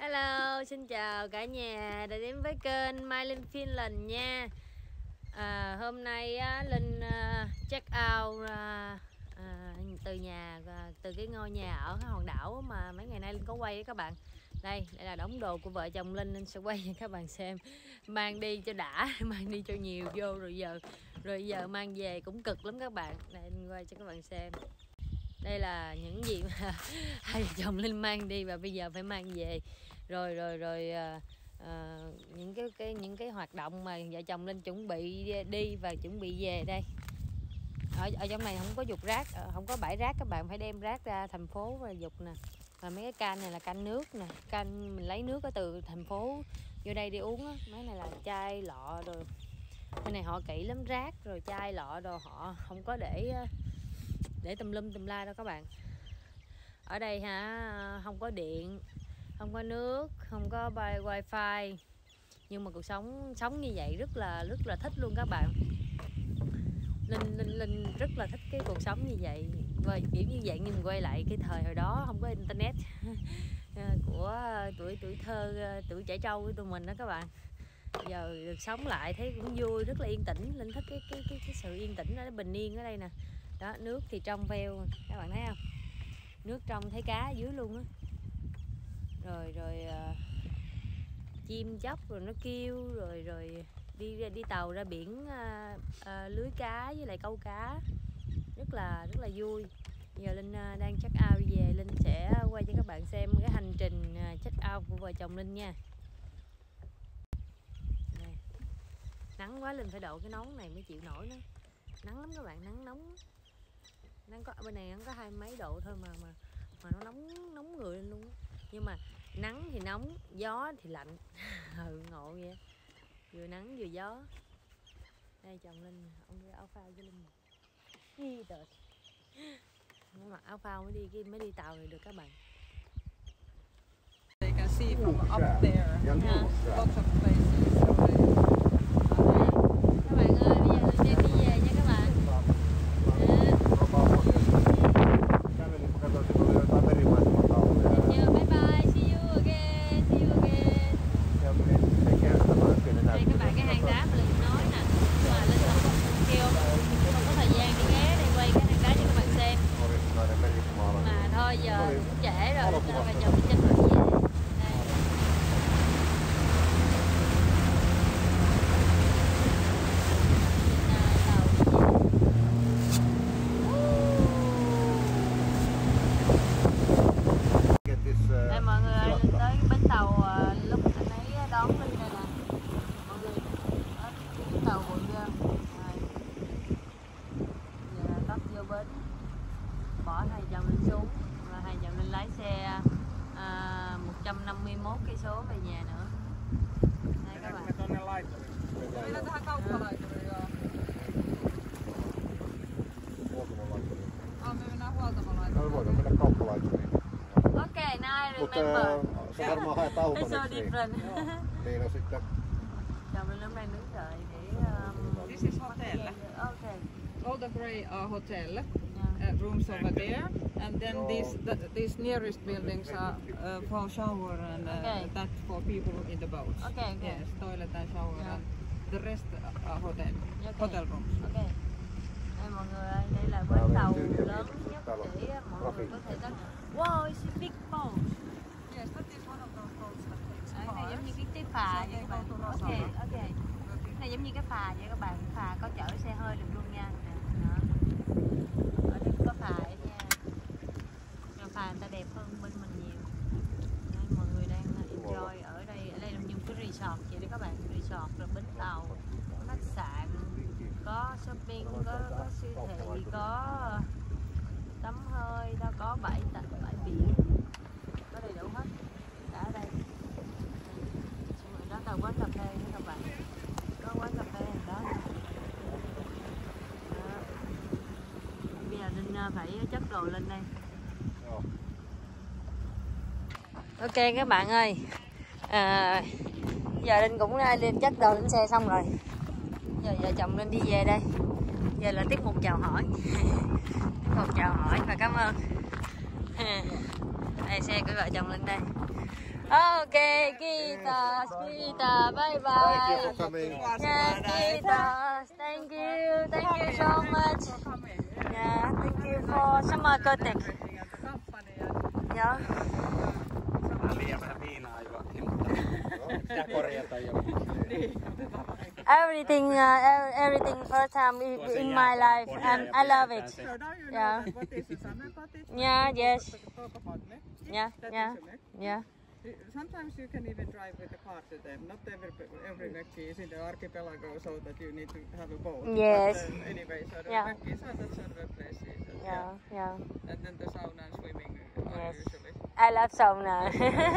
Hello, xin chào cả nhà đã đến với kênh Mai Linh Finland nha. Hôm nay Linh check out từ nhà, từ cái ngôi nhà ở cái hòn đảo mà mấy ngày nay Linh có quay với các bạn. Đây là đống đồ của vợ chồng Linh sẽ quay cho các bạn xem. Mang đi cho đã, mang đi cho nhiều vô rồi giờ mang về cũng cực lắm các bạn. Đây Linh quay cho các bạn xem. Đây là những gì mà hai vợ chồng Linh mang đi và bây giờ phải mang về. Rồi những cái hoạt động mà vợ chồng Linh chuẩn bị đi và chuẩn bị về đây. Ở trong này không có dục rác, không có bãi rác, các bạn phải đem rác ra thành phố và dục nè. Và mấy cái can này là can nước nè, can mình lấy nước ở từ thành phố vô đây đi uống á. Mấy này là chai lọ rồi. Cái này họ kỹ lắm, rác rồi chai lọ đồ họ không có để tùm lum tùm la đâu các bạn. Ở đây không có điện, không có nước, không có wifi, nhưng mà cuộc sống như vậy rất là thích luôn các bạn. Linh rất là thích cái cuộc sống như vậy, và kiểu như vậy nhưng quay lại cái thời hồi đó không có internet của tuổi thơ, tuổi trẻ trâu của tụi mình đó các bạn. Giờ được sống lại thấy cũng vui, rất là yên tĩnh. Linh thích cái sự yên tĩnh đó, bình yên ở đây nè. Đó, nước thì trong veo, các bạn thấy không? Nước trong thấy cá dưới luôn á. Rồi chim chóc rồi nó kêu, rồi đi tàu ra biển lưới cá với lại câu cá, rất là vui. Giờ Linh đang check out đi về, Linh sẽ quay cho các bạn xem cái hành trình check out của vợ chồng Linh nha. Đây. Nắng quá, Linh phải đội cái nón này mới chịu nổi nữa. Nắng lắm các bạn, nắng nóng. Nắng có bên này nó có 20 mấy độ thôi mà nó nóng người lên luôn. Nhưng mà nắng thì nóng, gió thì lạnh. Ngộ vậy. Vừa nắng vừa gió. Đây chồng Linh, ông đưa áo phao cho Linh. Đi rồi. Nó mặc áo phao mới đi tàu thì được các bạn. They can see from up there. Lots of places. Các bạn ơi, bây giờ Linh đi về nha các bạn. Bye bye, see you again. Đây các bạn, cái hang đá mà Linh nói nè, mà Linh không có thời gian đi ghé đây quay cái hang đá cho các bạn xem. Mà thôi giờ cũng trễ rồi, và chồng đi tranh thủ về. Đây mọi người ơi, Linh tới bến tàu lúc anh ấy đón Linh đây nè. Mọi người, bến tàu bụi chưa? Giờ tấp vô bến, bỏ hai chồng Linh xuống và hai chồng Linh lái xe 151 cây số về nhà nữa. Đây các bạn. Meillä tähän kauppalaituriin joo. Me mennään huoltamolaituriin. Me voidaan mennä kauppalaituriin. Okay, now I remember. Sä varmaan haet auton. It's so different. Niin on sitten. Chồng Linh hôm nay đứng đợi để This is hotel. Okay. All the grey are hotel. Rooms over there, and then these nearest buildings are for shower and that for people in the boats. Okay. Yes, toilet and shower, and the rest are hotel rooms. Okay. Đây mọi người ơi, đây là bến tàu lớn nhất để mọi người có thể tới. Wow, it's a big boat. Yes, that is one of those boats that takes Này giống như cái phà vậy các bạn. Ok. Cái này giống như cái phà vậy các bạn, phà có chở xe hơi được luôn nha. Đó. Ở đây có phà ấy nha. Nhưng phà người ta đẹp hơn bên mình nhiều. Đây, mọi người đang enjoy ở đây. Ở đây là như cái resort vậy đó các bạn, resort rồi bến tàu, khách sạn, có shopping, có siêu thị, có tắm hơi, đó có bãi biển, có đầy đủ hết cả ở đây. Đó là quán cà phê nữa các bạn, có quán cà phê đó. Bây giờ Linh phải chất đồ lên đây. Ok các bạn ơi, giờ Linh cũng lên chất đồ lên xe xong rồi. Giờ vợ chồng Linh đi về đây. Giờ là tiết mục chào hỏi. Tiết mục chào hỏi và cảm ơn. Đây xe của vợ chồng Linh đây. Okay, Kita, bye bye. Thank you for coming. Yes, Kita, thank you so much. Yeah, thank you for summer cottage. Yeah. Liian vähän viinaa juotiin, mutta pitää korjata jo. Everything first time in my life, and I love it. So now you know Yeah. what is the summer cottage. Yeah, yes. Talk about me. Yeah, That yeah, is a mek. yeah. Sometimes you can even drive with a car to them. Not every mekki is in the archipelago, so that you need to have a boat. Yes. But, anyway, so the Yeah. mekkis are that sort of places. Yeah. And then the sauna and swimming are Yes. usually. I love sauna.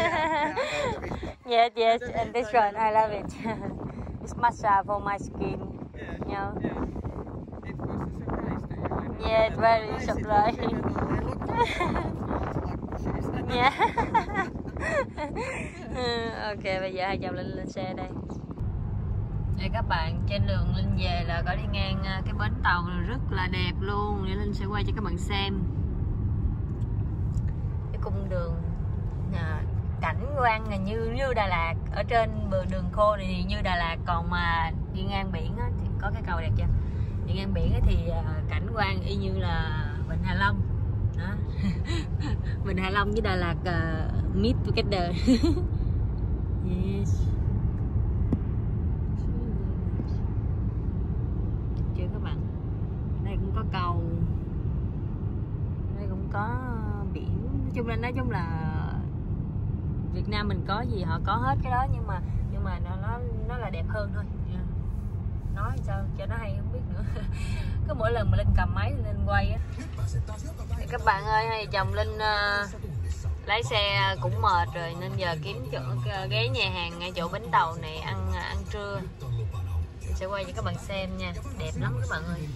Yes, and this one I love it. It's massage for my skin. Yeah. Yeah. It was a surprise to you. Yes, very Nice surprising. it was, they looked like Yeah. Ok, bây giờ hai chồng lên xe đây. Đây các bạn, trên đường Linh về là có đi ngang cái bến tàu rất là đẹp luôn. Để Linh sẽ quay cho các bạn xem cái cung đường, cảnh quan như Đà Lạt. Ở trên bờ đường khô này thì như Đà Lạt, còn mà đi ngang biển á, thì có cái cầu đẹp chưa? Đi ngang biển á, thì cảnh quan y như là Vịnh Hạ Long đó. Vịnh Hạ Long với Đà Lạt meet together. Yes. Được chưa các bạn? Đây cũng có cầu, đây cũng có biển. Nói chung là Việt Nam mình có gì họ có hết cái đó, nhưng mà nó là đẹp hơn thôi. Nói sao cho nó hay không biết nữa. Cứ mỗi lần mà Linh cầm máy lên quay á. Các bạn ơi, hai chồng Linh lái xe cũng mệt rồi, nên giờ kiếm chỗ ghé nhà hàng ngay chỗ bến tàu này ăn trưa. Mình sẽ quay cho các bạn xem nha, đẹp lắm các bạn ơi.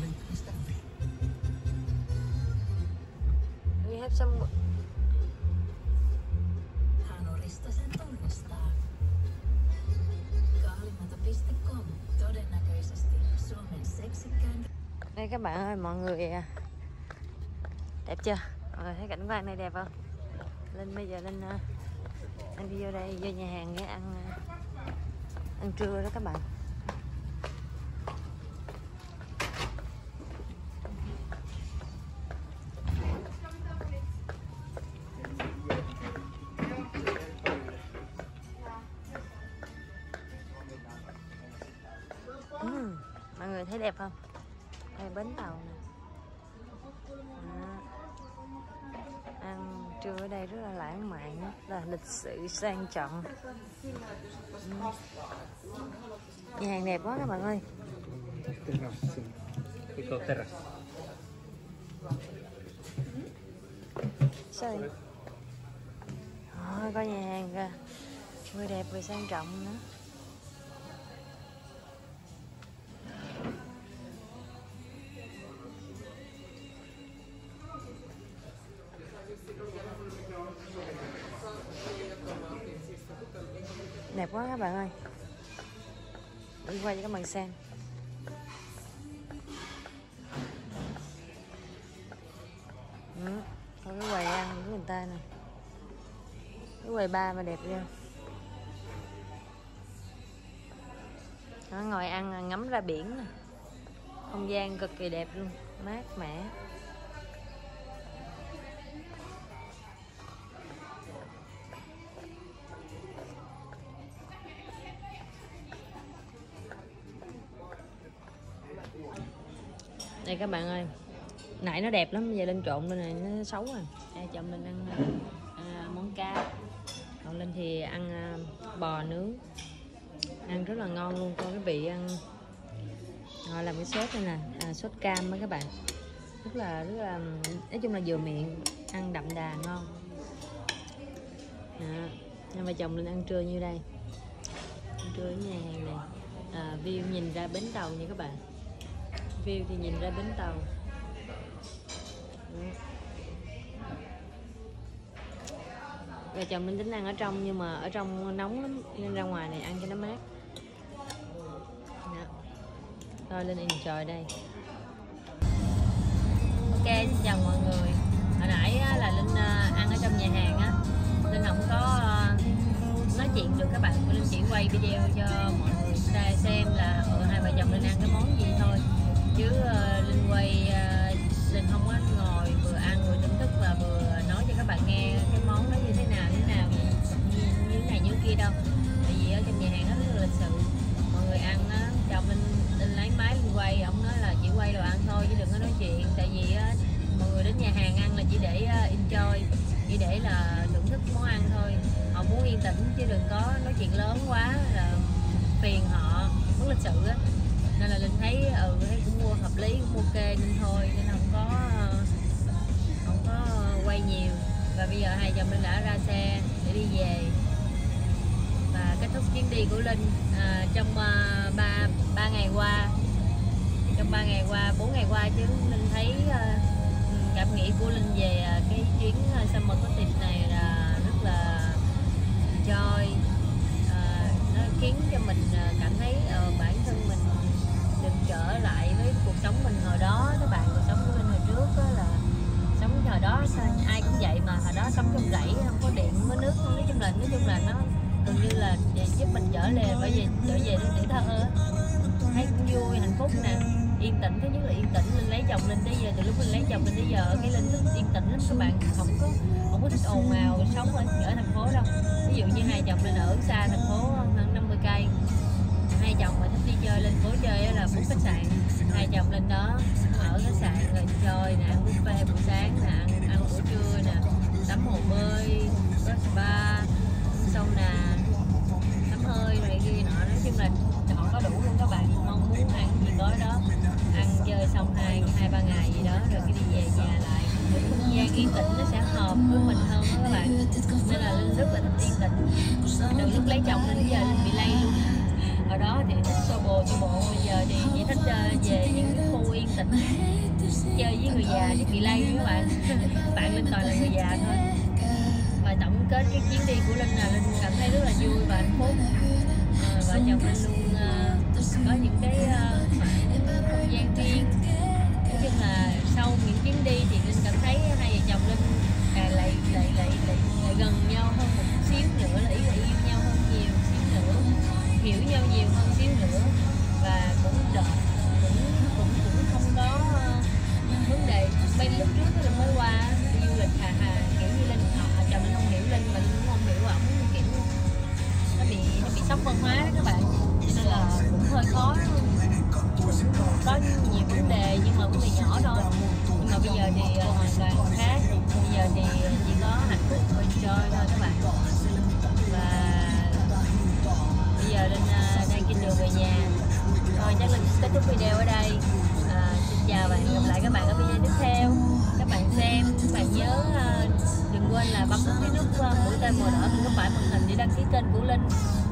We have some. Đây các bạn ơi, mọi người đẹp chưa? Thấy cảnh quan này đẹp không? Linh bây giờ Linh đi vô đây, vô nhà hàng để ăn trưa đó các bạn. Mọi người thấy đẹp không? Đây bến tàu nè. Ăn trưa ở đây rất là lãng mạn, rất là lịch sự sang trọng. Nhà hàng đẹp quá các bạn ơi. Sorry. Có nhà hàng kìa, vừa đẹp vừa sang trọng nữa. Đẹp quá các bạn ơi. Đi quay cho các bạn xem. Có cái quầy ăn của người ta nè. Cái quầy bar mà đẹp chưa? Nó ngồi ăn ngắm ra biển nè. Không gian cực kỳ đẹp luôn, mát mẻ. Đây các bạn ơi, nãy nó đẹp lắm, giờ Linh trộn lên này nó xấu rồi. Đây chồng Linh ăn món cá, còn Linh thì ăn bò nướng, ăn rất là ngon luôn. Coi cái vị ăn, họ làm cái sốt này nè, sốt cam đó các bạn, rất là nói chung là vừa miệng, ăn đậm đà ngon. Hai vợ chồng Linh ăn trưa như đây, ăn trưa ở nhà hàng này, view nhìn ra bến tàu nha các bạn. View thì nhìn ra bến tàu. Vợ chồng mình tính ăn ở trong, nhưng mà ở trong nóng lắm nên ra ngoài này ăn cho nó mát. Thôi lên enjoy đây. Ok, xin chào mọi người. Hồi nãy là Linh ăn ở trong nhà hàng á, Linh không có chuyện được các bạn. Của Linh chỉ quay video cho mọi người xem là hai vợ chồng Linh ăn cái món gì thôi, chứ Linh quay Linh không có ngồi vừa ăn vừa thưởng thức và vừa nói cho các bạn nghe cái món nó như thế nào như này như kia đâu. Tại vì ở trong nhà hàng nó rất là lịch sự, mọi người ăn á, chồng Linh lấy máy Linh quay, ông nói là chỉ quay đồ ăn thôi chứ đừng có nói chuyện. Tại vì mọi người đến nhà hàng ăn là chỉ để enjoy, chỉ để là thưởng thức món ăn thôi, họ muốn yên tĩnh chứ đừng có nói chuyện lớn quá là phiền họ, mất lịch sự á. Nên là Linh thấy thấy cũng mua hợp lý, cũng ok nên thôi, nên không có quay nhiều. Và bây giờ hai chồng Linh đã ra xe để đi về và kết thúc chuyến đi của Linh trong 3 ngày qua. Trong 3 ngày qua, 4 ngày qua chứ, Linh thấy cảm nghĩ của Linh về cái chuyến Summer Cottage này là rất là joy. Nó khiến cho mình cảm thấy bản thân mình được trở lại với cuộc sống mình hồi đó. Các bạn, cuộc sống của mình hồi trước đó là sống hồi đó ai cũng vậy mà, hồi đó sống trong rẫy, không có điện, không có nước, nói chung là nó gần như là giúp mình trở về với tuổi thơ, thấy cũng vui, hạnh phúc nè, yên tĩnh. Thứ nhất là yên tĩnh. Linh lấy chồng Linh tới giờ, từ lúc Linh lấy chồng Linh tới giờ cái Linh thích yên tĩnh lắm các bạn, không có thích ồn ào sống ở thành phố đâu. Ví dụ như hai chồng Linh ở xa thành phố hơn 50 cây, hai chồng mà thích đi chơi lên phố chơi là book khách sạn, hai chồng Linh đó ở khách sạn rồi chơi nè, ăn buffet buổi sáng nè, ăn buổi trưa nè, tắm hồ bơi, có spa, sauna, tắm hơi này kia nọ. Nói chung là họ có đủ luôn các bạn, mong muốn ăn gì có đó, ăn chơi xong 2-3 ngày gì đó rồi cái đi về nhà lại. Không gian yên tĩnh nó sẽ hợp với mình hơn đó các bạn, nên là Linh rất là thích yên tĩnh. Từ lúc lấy chồng Linh bây giờ Linh bị lay luôn. Hồi đó thì thích xô bồ, bây giờ thì chỉ thích về những cái khu yên tĩnh, chơi với người già chứ bị lay các bạn. Bạn Linh toàn là người già thôi. Và tổng kết cái chuyến đi của Linh là Linh cảm thấy rất là vui và hạnh phúc. Vợ chồng Linh luôn có những cái không gian riêng. Nói chung là sau những chuyến đi thì Linh cảm thấy hai vợ chồng Linh càng lại gần nhau hơn một xíu nữa, là yêu nhau hơn nhiều xíu nữa, hiểu nhau nhiều hơn xíu nữa, và cũng không có vấn đề. Bên lúc trước Linh mới qua đi du lịch hà kiểu như Linh chồng Linh không hiểu Linh và Linh cũng không hiểu ổng, kiểu nó bị sốc văn hóa đó các bạn, nên là cũng hơi khó, có nhiều vấn đề nhưng mà vấn đề nhỏ thôi. Nhưng mà bây giờ thì hoàn toàn khác, bây giờ thì chỉ có hạnh phúc và enjoy thôi các bạn. Và bây giờ Linh đang trên đường về nhà thôi, chắc Linh kết thúc video ở đây. Xin chào và hẹn gặp lại các bạn ở video tiếp theo. Các bạn xem, các bạn nhớ đừng quên là bấm cái nút mũi tên màu đỏ bên góc phải màn hình để đăng ký kênh của Linh.